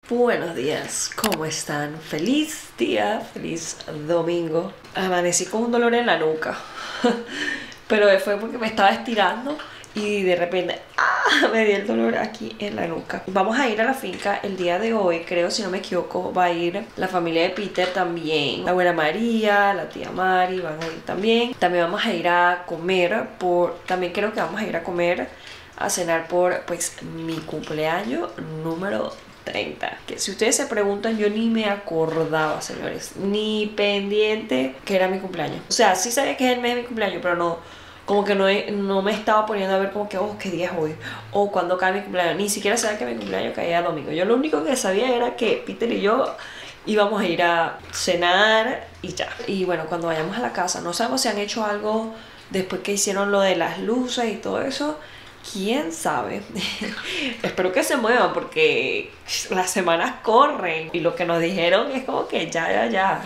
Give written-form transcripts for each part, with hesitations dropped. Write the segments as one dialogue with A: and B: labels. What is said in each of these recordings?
A: Buenos días, ¿cómo están? Feliz día, feliz domingo. Amanecí con un dolor en la nuca, pero fue porque me estaba estirando y de repente me dio el dolor aquí en la nuca. Vamos a ir a la finca el día de hoy, creo, si no me equivoco, va a ir la familia de Peter también. La abuela María, la tía Mari van a ir también. También vamos a ir a comer, también creo que vamos a ir a comer, a cenar por pues mi cumpleaños número 30. Que si ustedes se preguntan, yo ni me acordaba, señores, ni pendiente que era mi cumpleaños. O sea, sí sabía que es el mes de mi cumpleaños, pero no, como que no me estaba poniendo a ver como que, oh, qué día es hoy, o cuándo cae mi cumpleaños. Ni siquiera sabía que mi cumpleaños caía domingo. Yo lo único que sabía era que Peter y yo íbamos a ir a cenar y ya. Y bueno, cuando vayamos a la casa, no sabemos si han hecho algo después que hicieron lo de las luces y todo eso. ¿Quién sabe? Espero que se muevan porque las semanas corren y lo que nos dijeron es como que ya.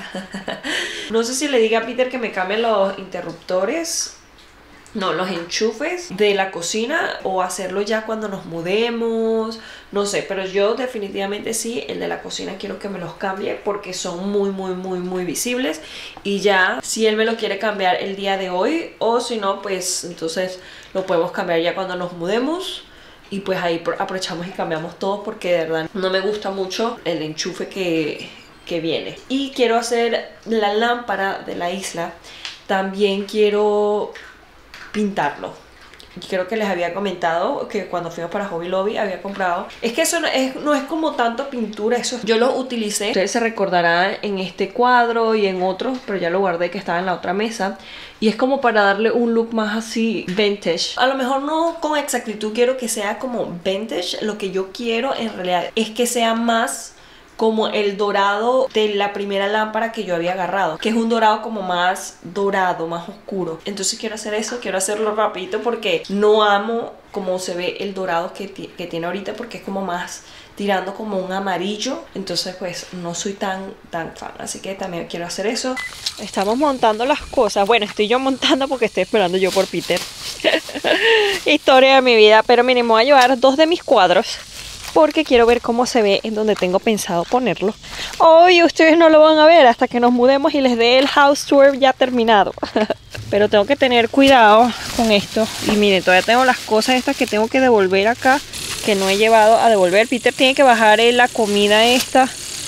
A: No sé si le diga a Peter que me cambie los interruptores, no, los enchufes de la cocina, o hacerlo ya cuando nos mudemos, no sé, pero yo definitivamente sí, el de la cocina quiero que me los cambie porque son muy visibles. Y ya, si él me lo quiere cambiar el día de hoy, o si no, pues entonces lo podemos cambiar ya cuando nos mudemos. Y pues ahí aprovechamos y cambiamos todo, porque de verdad no me gusta mucho el enchufe que viene. Y quiero hacer la lámpara de la isla. También quiero pintarlo. Creo que les había comentado que cuando fuimos para Hobby Lobby había comprado. Es que eso no es como tanto pintura, eso yo lo utilicé. Ustedes se recordarán en este cuadro y en otros, pero ya lo guardé, que estaba en la otra mesa. Y es como para darle un look más así vintage. A lo mejor no con exactitud quiero que sea como vintage. Lo que yo quiero en realidad es que sea más como el dorado de la primera lámpara que yo había agarrado, que es un dorado como más dorado, más oscuro. Entonces quiero hacer eso, quiero hacerlo rapidito porque no amo como se ve el dorado que tiene ahorita, porque es como más tirando como un amarillo. Entonces pues no soy tan fan, así que también quiero hacer eso. Estamos montando las cosas. Bueno, estoy yo montando porque estoy esperando yo por Peter. Historia de mi vida. Pero miren, me voy a llevar 2 de mis cuadros porque quiero ver cómo se ve en donde tengo pensado ponerlo. Hoy ustedes no lo van a ver hasta que nos mudemos y les dé el house tour ya terminado. Pero tengo que tener cuidado con esto. Y miren, todavía tengo las cosas estas que tengo que devolver acá, que no he llevado a devolver. Peter tiene que bajar la comida esta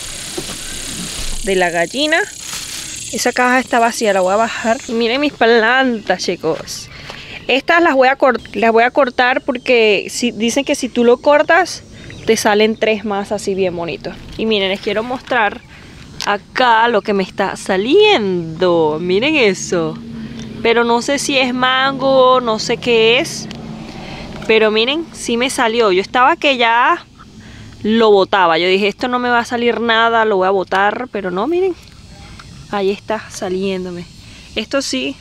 A: de la gallina. Esa caja está vacía, la voy a bajar. Y miren mis plantas, chicos. Estas las voy a cortar porque dicen que si tú lo cortas te salen 3 más así bien bonitos. Y miren, les quiero mostrar acá lo que me está saliendo. Miren eso. Pero no sé si es mango, no sé qué es. Pero miren, sí me salió. Yo estaba que ya lo botaba. Yo dije, esto no me va a salir nada, lo voy a botar. Pero no, miren. Ahí está saliéndome. Esto sí,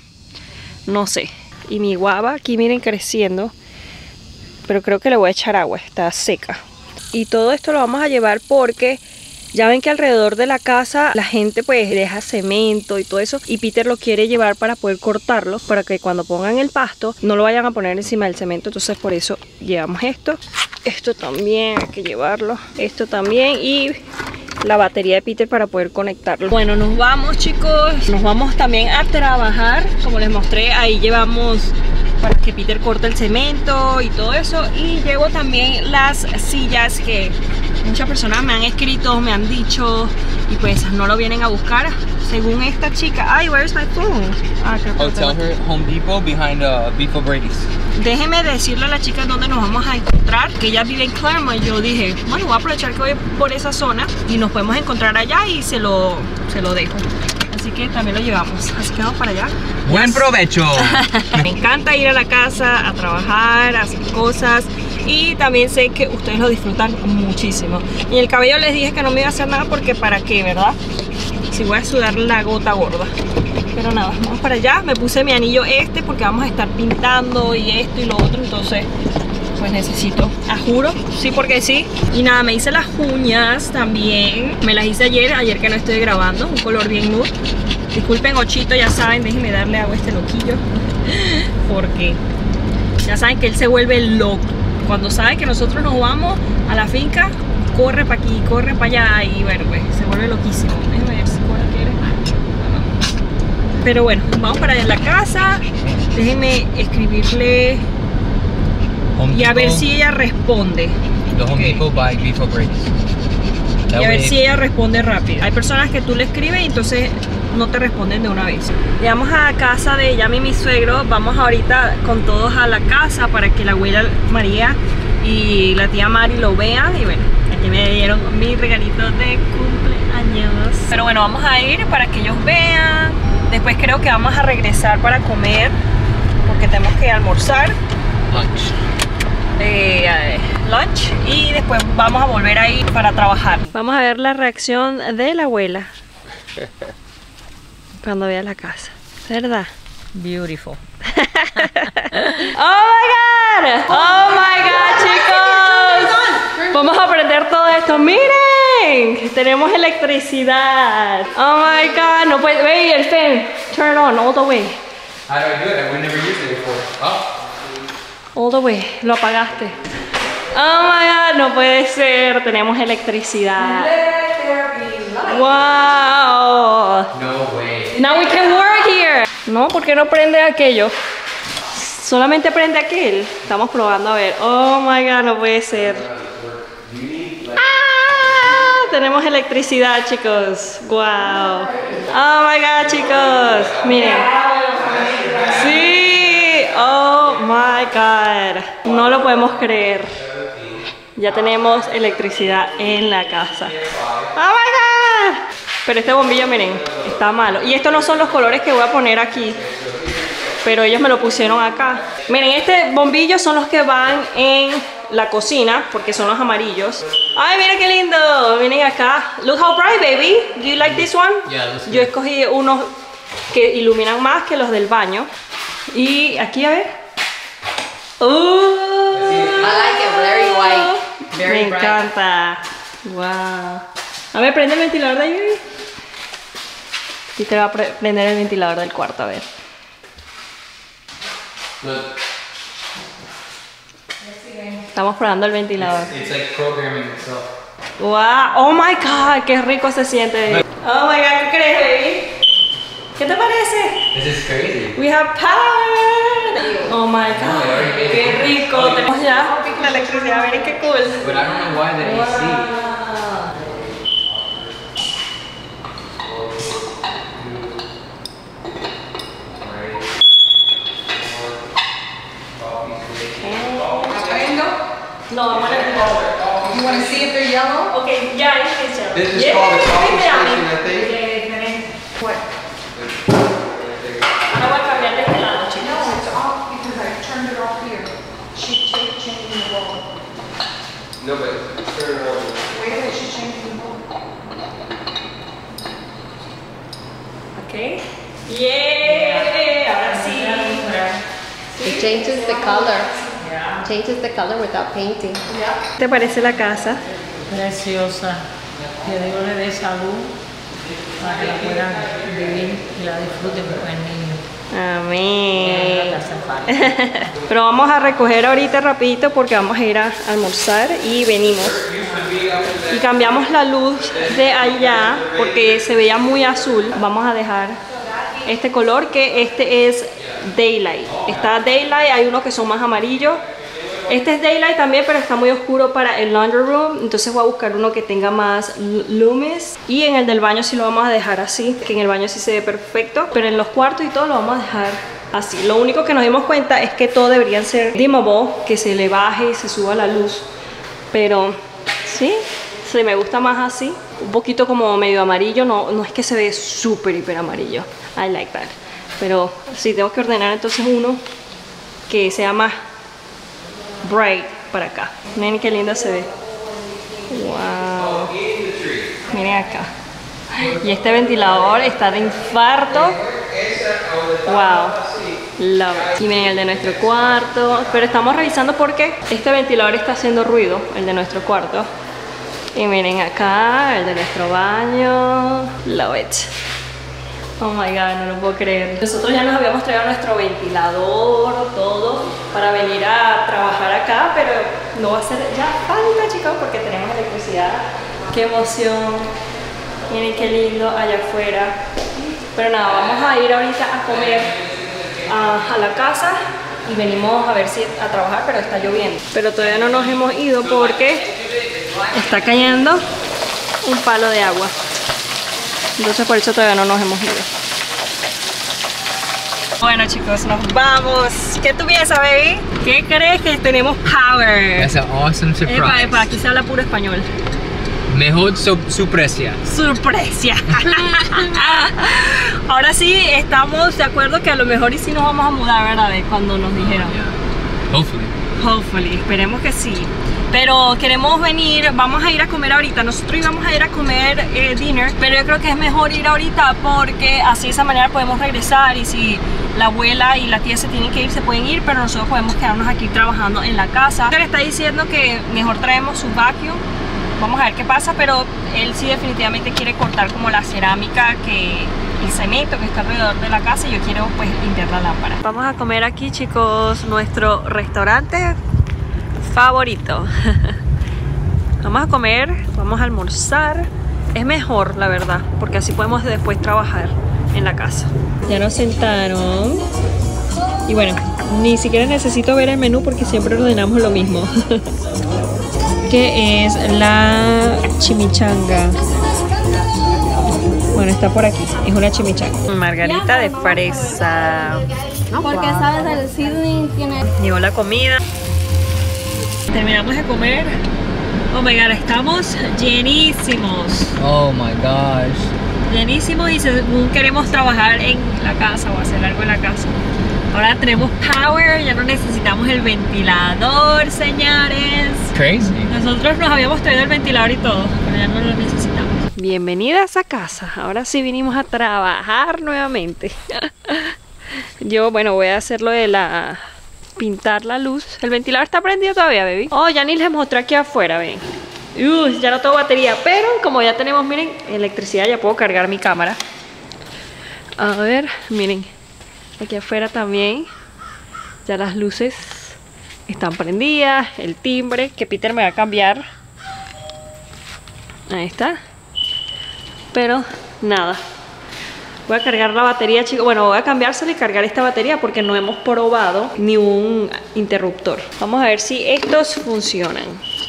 A: no sé. Y mi guava aquí, miren, creciendo. Pero creo que le voy a echar agua, está seca. Y todo esto lo vamos a llevar porque ya ven que alrededor de la casa la gente pues deja cemento y todo eso. Y Peter lo quiere llevar para poder cortarlo, para que cuando pongan el pasto no lo vayan a poner encima del cemento. Entonces por eso llevamos esto. Esto también hay que llevarlo. Esto también, y la batería de Peter para poder conectarlo. Bueno, nos vamos, chicos. Nos vamos también a trabajar. Como les mostré, ahí llevamos para que Peter corte el cemento y todo eso. Y llevo también las sillas que muchas personas me han escrito, me han dicho, y pues no lo vienen a buscar. Según esta chica, ay, where's my phone?
B: Oh, tell her Home Depot behind Beef O'Brady's.
A: Déjeme decirle a la chica dónde nos vamos a encontrar, que ella vive en Claremont. Yo dije, bueno, voy a aprovechar que voy por esa zona y nos podemos encontrar allá, y se lo dejo. Así que también lo llevamos. Así que vamos para allá.
B: ¡Buen provecho!
A: Me encanta ir a la casa a trabajar, a hacer cosas. Y también sé que ustedes lo disfrutan muchísimo. Y el cabello les dije que no me iba a hacer nada porque para qué, ¿verdad? Si voy a sudar la gota gorda. Pero nada, vamos para allá. Me puse mi anillo porque vamos a estar pintando y esto y lo otro. Entonces pues necesito, juro, sí porque sí. Y nada, me hice las uñas también. Me las hice ayer que no estoy grabando. Un color bien nude. Disculpen, Ochito, ya saben, déjenme darle agua a este loquillo. Porque ya saben que él se vuelve loco. Cuando sabe que nosotros nos vamos a la finca, corre para aquí, corre para allá y bueno, pues se vuelve loquísimo. Déjame ver si Cora quiere. Pero bueno, vamos para la casa. Déjenme escribirle y a ver si ella responde.
B: The Home Depot by Beef Breaks.
A: Y a ver si ella responde rápido. Hay personas que tú le escribes y entonces no te responden de una vez. Llegamos a casa de Yami y mi suegro. Vamos ahorita con todos a la casa para que la abuela María y la tía Mari lo vean. Y bueno, aquí me dieron mis regalitos de cumpleaños. Pero bueno, vamos a ir para que ellos vean. Después creo que vamos a regresar para comer, porque tenemos que almorzar.
B: Lunch.
A: Lunch, y después vamos a volver ahí para trabajar. Vamos a ver la reacción de la abuela cuando vea la casa, ¿verdad? Beautiful. Oh my god, chicos, vamos a aprender todo esto. Miren, tenemos electricidad. Oh my god, no puede. Wait, el fan, turn it on all the way.
B: How do I do it? I've never used it before. Oh.
A: All the way, lo apagaste. Oh my god, no puede ser. Tenemos electricidad. Wow.
B: No way.
A: Now we can work here. No, ¿por qué no prende aquello? Solamente prende aquel. Estamos probando a ver. Oh my god, no puede ser. Ah, tenemos electricidad, chicos. Wow. Oh my god, chicos. Miren. Sí. Oh my god. No lo podemos creer. Ya tenemos electricidad en la casa. Oh my god. Pero este bombillo, miren, está malo. Y estos no son los colores que voy a poner aquí, pero ellos me lo pusieron acá. Miren, este bombillo son los que van en la cocina, porque son los amarillos. Ay, miren qué lindo. Miren acá. Look how bright, baby. Do you like this one?
B: Yeah, looks
A: Yo escogí unos que iluminan más que los del baño. Y aquí, a ver.
C: I like it very white. Very
A: Me
C: bright.
A: encanta. Wow. A ver, prende el ventilador de ahí. Y te va a prender el ventilador del cuarto, a ver.
B: Look,
A: Estamos probando el ventilador.
B: it's like programming itself.
A: Wow. Oh my god, qué rico se siente. Oh my god, ¿qué crees, baby? ¿Qué te parece?
B: This is crazy.
A: We have power. Oh my god, qué rico. Tenemos ya la electricidad, miren qué cool.
B: But I don't know why the AC.
A: Wow. No, I want to.
C: You want to see if they're yellow?
A: Okay, yeah, you can tell.
B: This is called a coffee station, I think.
A: What? Ahora voy a cambiar de este lado, chicos.
C: No, it's off because I turned it off here. She's changing the wall.
B: No, but turn it on.
C: Wait a minute, she's changing the wall.
A: Okay. Yeah. Ahora sí.
C: It changes the color. Changes the color without painting.
A: ¿Qué te parece la casa?
D: Preciosa, que Dios le dé salud para que la puedan vivir y la disfruten con el niño.
A: Amén.
D: Le hace falta.
A: Pero vamos a recoger ahorita rapidito porque vamos a ir a almorzar y venimos. Y cambiamos la luz de allá porque se veía muy azul. Vamos a dejar este color, que este es Daylight. Está Daylight, hay unos que son más amarillos. Este es Daylight también, pero está muy oscuro para el laundry room. Entonces voy a buscar uno que tenga más lumes. Y en el del baño sí lo vamos a dejar así, que en el baño sí se ve perfecto. Pero en los cuartos y todo lo vamos a dejar así. Lo único que nos dimos cuenta es que todo deberían ser dimmable, que se le baje y se suba la luz. Pero sí, se me gusta más así. Un poquito como medio amarillo, no es que se ve súper hiper amarillo. I like that. Pero sí, tengo que ordenar entonces uno que sea más bright para acá. Miren qué lindo se ve. Wow. Miren acá. Y este ventilador está de infarto. Wow. Love it. Y miren el de nuestro cuarto. Pero estamos revisando porque este ventilador está haciendo ruido, el de nuestro cuarto. Y miren acá, el de nuestro baño. Love it. Oh my god, no lo puedo creer. Nosotros ya nos habíamos traído nuestro ventilador, todo, para venir a trabajar acá, pero no va a hacer ya falta, chicos, porque tenemos electricidad. Qué emoción. Miren qué lindo allá afuera. Pero nada, vamos a ir ahorita a comer a la casa y venimos a ver si a trabajar, pero está lloviendo. Pero todavía no nos hemos ido porque está cayendo un palo de agua. Entonces por eso todavía no nos hemos ido. Bueno, chicos, nos vamos. ¿Qué tú piensas, baby? ¿Qué crees? Que tenemos power.
B: That's an awesome surprise.
A: Epa, aquí se habla puro español.
B: Mejor sorpresa.
A: Sorpresa. Ahora sí estamos de acuerdo que a lo mejor y sí nos vamos a mudar, ¿verdad? Cuando nos dijeron. Hopefully, esperemos que sí. Pero queremos venir, vamos a ir a comer ahorita. Nosotros íbamos a ir a comer dinner, pero yo creo que es mejor ir ahorita porque así de esa manera podemos regresar y si la abuela y la tía se tienen que ir, se pueden ir, pero nosotros podemos quedarnos aquí trabajando en la casa. Él está diciendo que mejor traemos su vacuum. Vamos a ver qué pasa, pero él sí definitivamente quiere cortar como la cerámica, el cemento que está alrededor de la casa, y yo quiero pues limpiar la lámpara. Vamos a comer aquí, chicos, nuestro restaurante favorito. Vamos a comer, vamos a almorzar. Es mejor, la verdad, porque así podemos después trabajar en la casa. Ya nos sentaron. Y bueno, ni siquiera necesito ver el menú porque siempre ordenamos lo mismo. Que es la chimichanga. Bueno, está por aquí. Es una chimichanga. Margarita de fresa.
C: Porque sabes, el seasoning tiene...
A: Llegó la comida. Terminamos de comer. Oh my god, estamos llenísimos.
B: Oh my gosh.
A: Llenísimos y según queremos trabajar en la casa o hacer algo en la casa. Ahora tenemos power, ya no necesitamos el ventilador, señores.
B: Crazy.
A: Nosotros nos habíamos traído el ventilador y todo, pero ya no lo necesitamos. Bienvenidas a casa. Ahora sí vinimos a trabajar nuevamente. Yo, bueno, voy a hacer lo de pintar la luz. El ventilador está prendido todavía, baby. Oh, ya ni les mostré aquí afuera, ven. Ya no tengo batería, pero como ya tenemos, miren, electricidad, ya puedo cargar mi cámara. A ver, miren. Aquí afuera también ya las luces están prendidas, el timbre que Peter me va a cambiar. Ahí está. Pero nada. Voy a cargar la batería, chicos. Bueno, voy a cambiársela y cargar esta batería porque no hemos probado ni un interruptor. Vamos a ver si estos funcionan.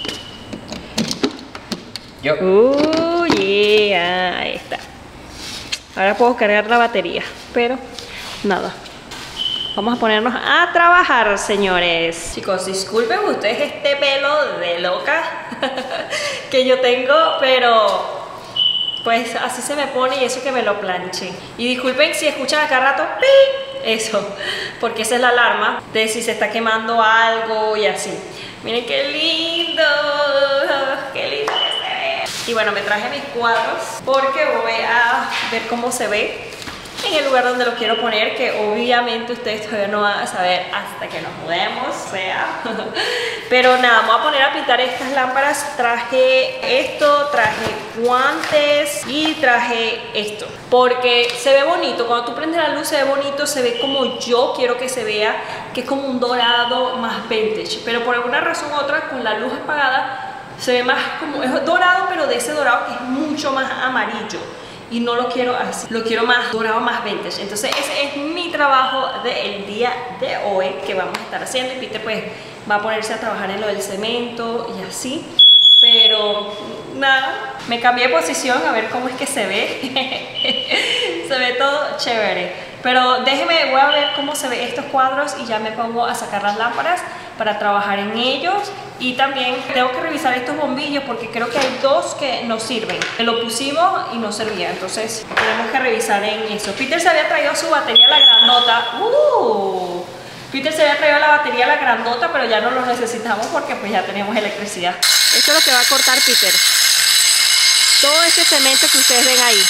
A: Yeah, ahí está. Ahora puedo cargar la batería, pero nada. Vamos a ponernos a trabajar, señores. Chicos, disculpen ustedes este pelo de loca que yo tengo, pero pues así se me pone y eso que me lo planché. Y disculpen si escuchan acá rato ¡ping! Eso, porque esa es la alarma de si se está quemando algo y así. Miren qué lindo, qué lindo que se ve. Y bueno, me traje mis cuadros porque voy a ver cómo se ve en el lugar donde lo quiero poner, que obviamente ustedes todavía no van a saber hasta que nos mudemos, o sea. Pero nada, me voy a poner a pintar estas lámparas. Traje esto, traje guantes y traje esto, porque se ve bonito. Cuando tú prendes la luz se ve bonito, se ve como yo quiero que se vea, que es como un dorado más vintage. Pero por alguna razón u otra, con la luz apagada, se ve más como, es dorado, pero de ese dorado que es mucho más amarillo. Y no lo quiero así, lo quiero más dorado, más vintage. Entonces ese es mi trabajo del día de hoy que vamos a estar haciendo. Y Peter pues va a ponerse a trabajar en lo del cemento y así. Pero nada, me cambié de posición a ver cómo es que se ve. Se ve todo chévere. Pero déjenme, voy a ver cómo se ven estos cuadros y ya me pongo a sacar las lámparas para trabajar en ellos. Y también tengo que revisar estos bombillos porque creo que hay dos que no sirven. Lo pusimos y no servía, entonces tenemos que revisar en eso. Peter se había traído su batería, la grandota. Peter se había traído la batería, la grandota, pero ya no lo necesitamos porque pues ya tenemos electricidad. Esto es lo que va a cortar Peter. Todo este cemento que ustedes ven ahí.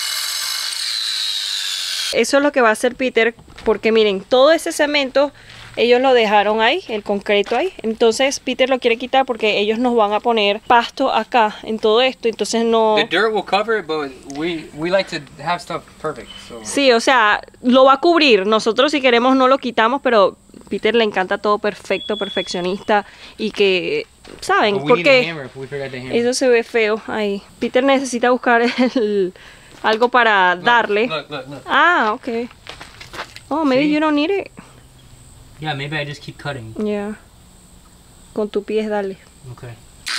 A: Eso es lo que va a hacer Peter, porque miren, todo ese cemento ellos lo dejaron ahí, el concreto ahí. Entonces Peter lo quiere quitar porque ellos nos van a poner pasto acá en todo esto. Entonces no...
B: The dirt will cover it, but we like to have stuff perfect. So.
A: Sí, o sea, lo va a cubrir. Nosotros si queremos no lo quitamos, pero Peter le encanta todo perfecto, perfeccionista y que... ¿Saben?
B: But we
A: Porque
B: need a hammer if we forgot the hammer.
A: eso se ve feo ahí. Peter necesita buscar algo para darle.
B: Look.
A: Ah, ok. Oh, maybe
B: See?
A: you don't need it.
B: Yeah, maybe I just keep cutting.
A: Yeah. Con tu pies, dale.
B: Okay.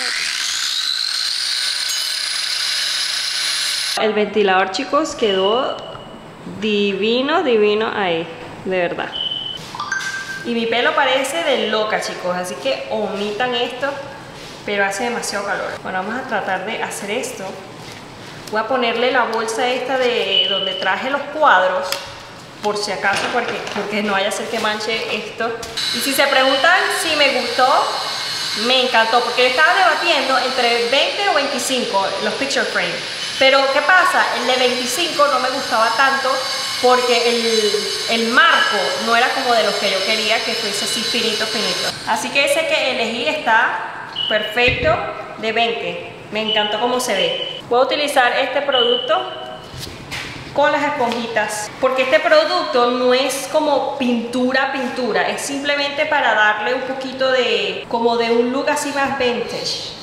A: El ventilador, chicos, quedó divino, divino ahí. De verdad. Y mi pelo parece de loca, chicos. Así que omitan esto. Pero hace demasiado calor. Bueno, vamos a tratar de hacer esto. Voy a ponerle la bolsa esta de donde traje los cuadros. Por si acaso, porque no vaya a ser que manche esto. Y si se preguntan si me gustó, me encantó. Porque yo estaba debatiendo entre 20 o 25 los picture frame. Pero ¿qué pasa? El de 25 no me gustaba tanto porque el marco no era como de los que yo quería, que fuese así finito, finito. Así que ese que elegí está perfecto de 20. Me encantó cómo se ve. Voy a utilizar este producto con las esponjitas, porque este producto no es como pintura, es simplemente para darle un poquito de, como de un look así más vintage.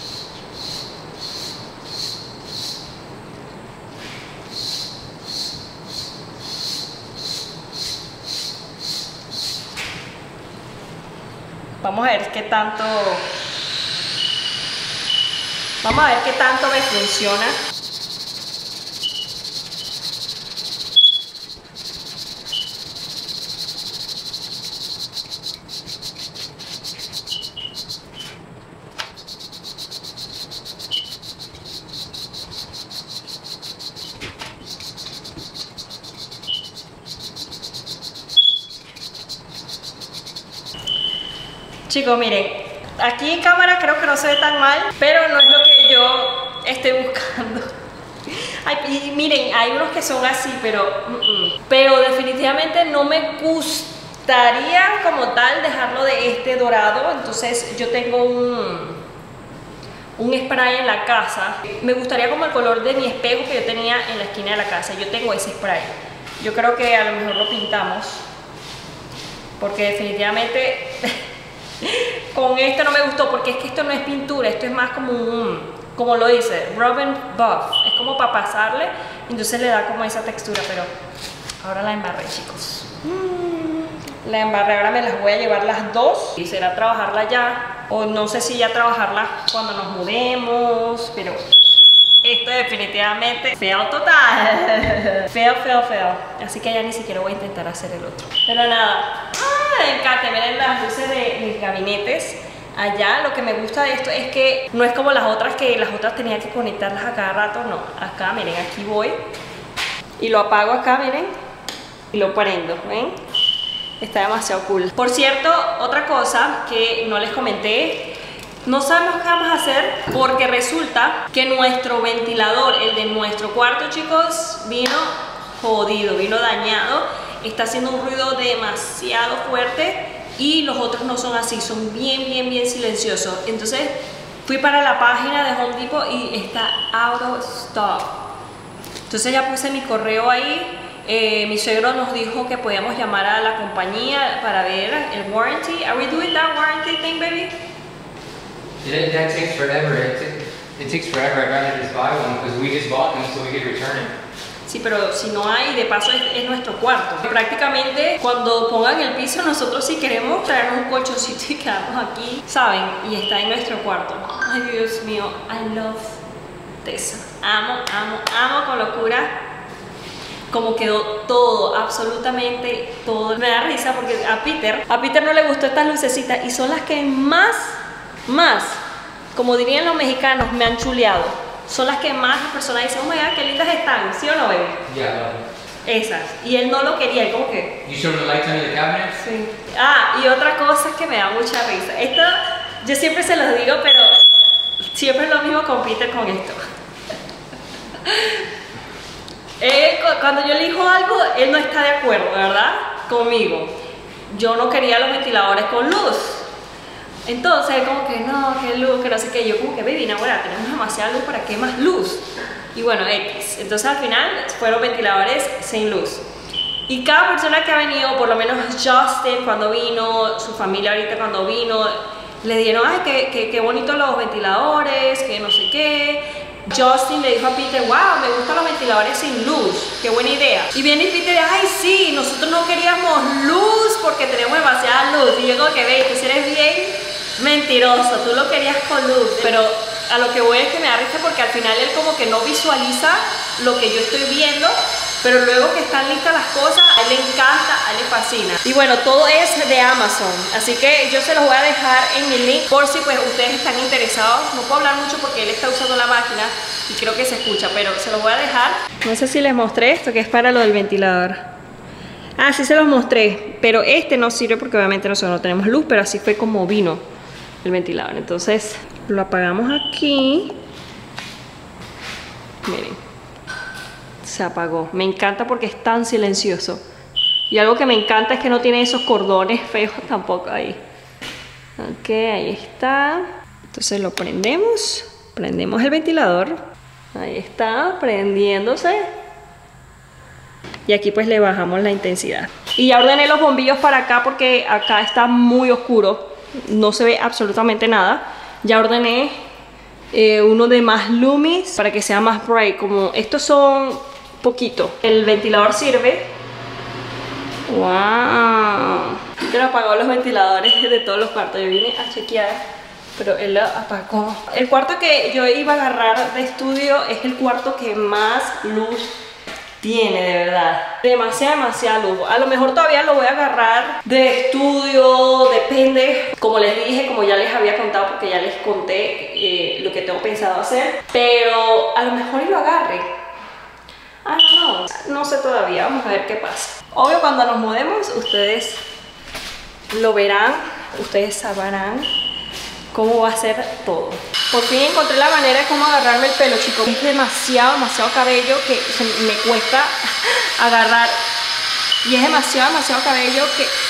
A: Vamos a ver qué tanto me funciona. Chicos, miren, aquí en cámara creo que no se ve tan mal, pero no es lo que yo estoy buscando. Ay, y miren, hay unos que son así, pero definitivamente no me gustaría como tal dejarlo de este dorado. Entonces yo tengo un spray en la casa. Me gustaría como el color de mi espejo que yo tenía en la esquina de la casa. Yo tengo ese spray. Yo creo que a lo mejor lo pintamos, porque definitivamente... Con esto no me gustó, porque es que esto no es pintura, esto es más como como lo dice, rub and buff. Es como para pasarle, entonces le da como esa textura, pero ahora la embarré, chicos. La embarré, ahora me las voy a llevar las dos y será trabajarla ya, o no sé si ya trabajarla cuando nos mudemos, pero esto definitivamente feo total. Feo. Así que ya ni siquiera voy a intentar hacer el otro. Pero nada. Me encanta, miren las luces de mis gabinetes. Allá lo que me gusta de esto es que no es como las otras, que las otras tenía que conectarlas a cada rato. No, acá miren, aquí voy y lo apago acá, miren, y lo prendo, ¿ven? Está demasiado cool. Por cierto, otra cosa que no les comenté, no sabemos qué vamos a hacer porque resulta que nuestro ventilador, el de nuestro cuarto, chicos, vino jodido, vino dañado. Está haciendo un ruido demasiado fuerte y los otros no son así, son bien silenciosos. Entonces fui para la página de Home Depot y está out of stock. Entonces ya puse mi correo ahí. Mi suegro nos dijo que podíamos llamar a la compañía para ver el warranty. Are we doing that warranty thing, baby?
B: That takes forever. It takes forever. I'd rather just buy one because we just bought them so we could return it.
A: Sí, pero si no hay, de paso es nuestro cuarto. Prácticamente cuando pongan el piso, nosotros si queremos traernos un colchoncito y quedarnos aquí, ¿saben? Y está en nuestro cuarto. Ay, Dios mío, I love this. Amo con locura como quedó todo, absolutamente todo. Me da risa porque a Peter no le gustó estas lucecitas y son las que más, como dirían los mexicanos, me han chuleado. Son las que más las personas dicen, oh my god, qué lindas están, ¿sí o no, baby?
B: Yeah,
A: Esas. Y él no lo quería, él como que...
B: You showed the lights under the cabinet?
A: Sí. Ah, y otra cosa es que me da mucha risa. Esto, yo siempre se los digo, pero siempre es lo mismo con Peter con esto. Cuando yo le digo algo, él no está de acuerdo, ¿verdad? Conmigo. yo no quería los ventiladores con luz. Entonces como que no, que luz, que no sé qué. Yo como que, baby, no, bueno, tenemos demasiada luz, ¿para qué más luz? Y bueno, X. Entonces al final fueron ventiladores sin luz. Y cada persona que ha venido, por lo menos Justin cuando vino, su familia ahorita cuando vino, le dijeron, ay, qué bonitos los ventiladores, que no sé qué. Justin le dijo a Peter, wow, me gustan los ventiladores sin luz, qué buena idea. Y viene Peter, ay sí, nosotros no queríamos luz porque tenemos demasiada luz. Y yo como que, ve, tú eres bien mentiroso, tú lo querías con luz. Pero a lo que voy es que me da risa porque al final él como que no visualiza lo que yo estoy viendo, pero luego que están listas las cosas, a él le encanta, a él le fascina. Y bueno, todo es de Amazon, así que yo se los voy a dejar en el link por si pues ustedes están interesados. No puedo hablar mucho porque él está usando la máquina y creo que se escucha, pero se los voy a dejar. No sé si les mostré esto, que es para lo del ventilador. Ah, sí se los mostré, pero este no sirve porque obviamente nosotros no tenemos luz, pero así fue como vino el ventilador. Entonces lo apagamos aquí. Miren, se apagó. Me encanta porque es tan silencioso. Y algo que me encanta es que no tiene esos cordones feos tampoco ahí. Ok, ahí está. Entonces lo prendemos. Prendemos el ventilador. Ahí está, prendiéndose. Y aquí pues le bajamos la intensidad. Y ya ordené los bombillos para acá porque acá está muy oscuro. No se ve absolutamente nada. Ya ordené uno de más lumis para que sea más bright. Como estos son poquito. El ventilador sirve. ¡Wow! Peter apagó los ventiladores de todos los cuartos. Yo vine a chequear, pero él lo apagó. El cuarto que yo iba a agarrar de estudio es el cuarto que más luz tiene, de verdad. Demasiada luz. A lo mejor todavía lo voy a agarrar de estudio, depende. Como les dije, como ya les había contado, porque ya les conté lo que tengo pensado hacer. Pero a lo mejor y lo agarre. Ah, no sé todavía, vamos a ver qué pasa. Obvio, cuando nos mudemos, ustedes lo verán, ustedes sabrán cómo va a ser todo. Por fin encontré la manera de cómo agarrarme el pelo, chicos. Es demasiado cabello que me cuesta agarrar. Y es demasiado cabello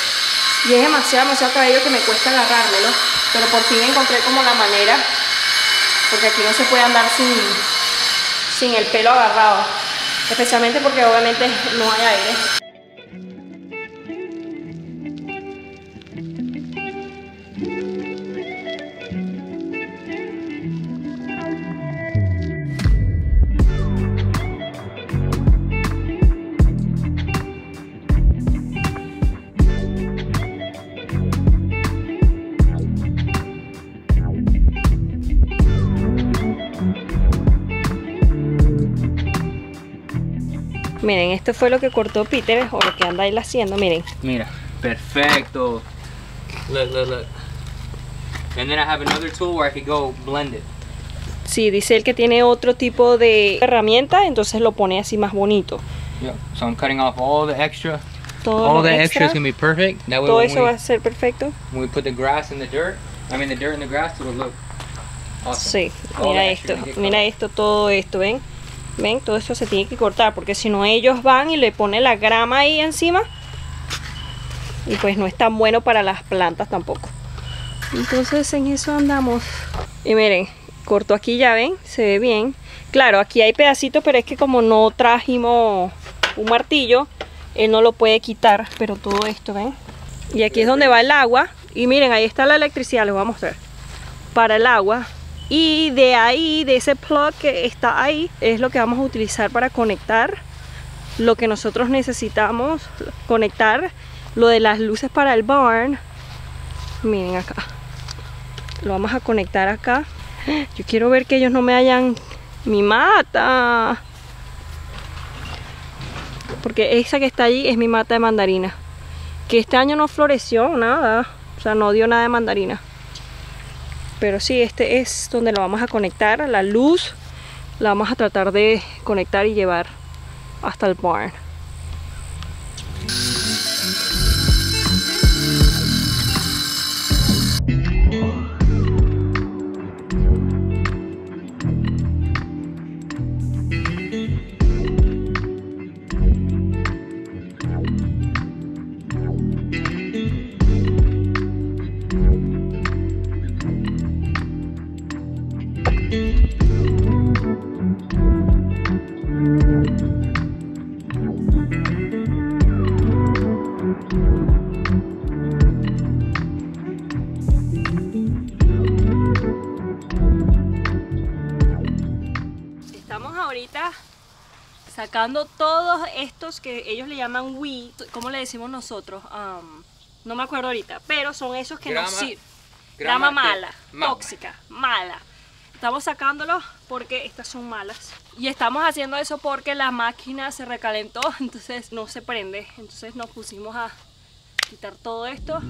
A: que me cuesta agarrármelo. Pero por fin encontré como la manera, porque aquí no se puede andar sin el pelo agarrado. Especialmente porque obviamente no hay aire. Miren, esto fue lo que cortó Peter, o lo que anda él haciendo, miren.
B: Mira, perfecto. Look. And then I have another tool where I could go blend it.
A: Sí, dice él que tiene otro tipo de herramienta, entonces lo pone así más bonito.
B: Yeah, so I'm cutting off all the extra.
A: Todo
B: all the extra is gonna be perfect. That way
A: todo eso va a ser perfecto.
B: When we put the grass in the dirt, the dirt in the grass, it'll look awesome.
A: Sí, mira esto, todo esto, ¿ven? ¿Ven? Todo eso se tiene que cortar porque si no ellos van y le ponen la grama ahí encima y pues no es tan bueno para las plantas tampoco. Entonces en eso andamos. Y miren, corto aquí, ya ven, se ve bien. Claro, aquí hay pedacitos, pero es que como no trajimos un martillo, él no lo puede quitar, pero todo esto, ¿ven? Y aquí es donde va el agua. Y miren, ahí está la electricidad, les voy a mostrar. Para el agua. Y de ahí, de ese plug que está ahí, es lo que vamos a utilizar para conectar lo que nosotros necesitamos conectar. Lo de las luces para el barn. Miren acá. Lo vamos a conectar acá. Yo quiero ver que ellos no me hayan mi mata. Porque esa que está allí es mi mata de mandarina. Que este año no floreció nada. O sea, no dio nada de mandarina. Pero sí, este es donde lo vamos a conectar. La luz la vamos a tratar de conectar y llevar hasta el barn. sacando todos estos que ellos le llaman Wii, ¿cómo le decimos nosotros? No me acuerdo ahorita, pero son esos que nos sirven. Grama mala, tóxica, mala. Estamos sacándolos porque estas son malas. Y estamos haciendo eso porque la máquina se recalentó, entonces no se prende. Entonces nos pusimos a quitar todo esto.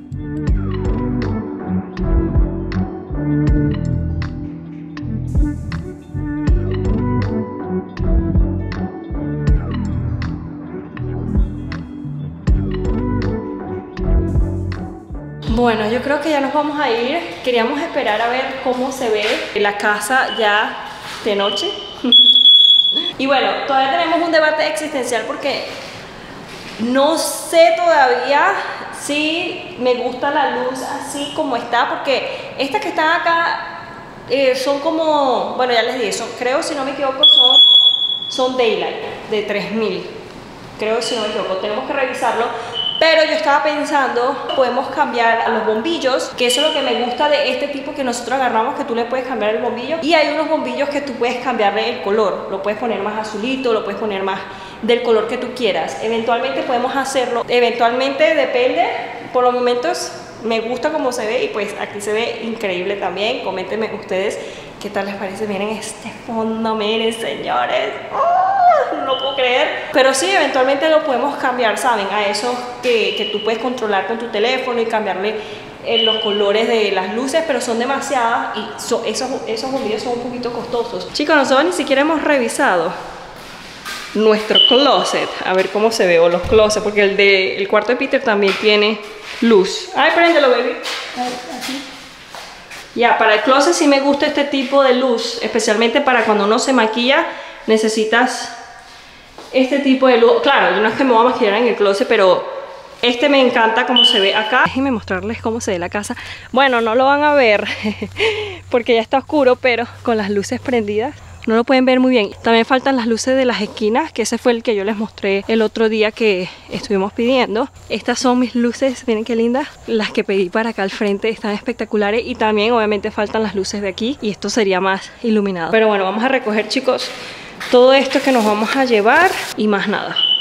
A: Bueno, yo creo que ya nos vamos a ir. Queríamos esperar a ver cómo se ve la casa ya de noche. Y bueno, todavía tenemos un debate existencial porque no sé todavía si me gusta la luz así como está, porque estas que están acá son como, bueno, ya les dije, creo, si no me equivoco, son Daylight de 3000. Creo, si no me equivoco, tenemos que revisarlo. Pero yo estaba pensando, podemos cambiar a los bombillos, que eso es lo que me gusta de este tipo que nosotros agarramos, que tú le puedes cambiar el bombillo. Y hay unos bombillos que tú puedes cambiarle el color, lo puedes poner más azulito, lo puedes poner más del color que tú quieras. Eventualmente podemos hacerlo, eventualmente depende. Por los momentos me gusta cómo se ve y pues aquí se ve increíble también. Coméntenme ustedes qué tal les parece. Miren este fondo, miren señores. No puedo creer. Pero sí, eventualmente lo podemos cambiar, ¿saben? A esos que tú puedes controlar con tu teléfono y cambiarle los colores de las luces, pero son demasiadas y esos bombillos son un poquito costosos. Chicos, nosotros ni siquiera hemos revisado nuestro closet, a ver cómo se ve, o los closets, porque el cuarto de Peter también tiene luz. Ay, préndelo, baby. Así. Ya, para el closet sí me gusta este tipo de luz, especialmente para cuando uno se maquilla, necesitas este tipo de luz. Claro, yo no es que me voy a maquillar en el closet, pero este me encanta cómo se ve acá. Déjenme mostrarles cómo se ve la casa. Bueno, no lo van a ver porque ya está oscuro, pero con las luces prendidas no lo pueden ver muy bien. También faltan las luces de las esquinas, que ese fue el que yo les mostré el otro día que estuvimos pidiendo. Estas son mis luces, miren qué lindas. Las que pedí para acá al frente están espectaculares. Y también obviamente faltan las luces de aquí, y esto sería más iluminado. Pero bueno, vamos a recoger, chicos, todo esto que nos vamos a llevar y más nada.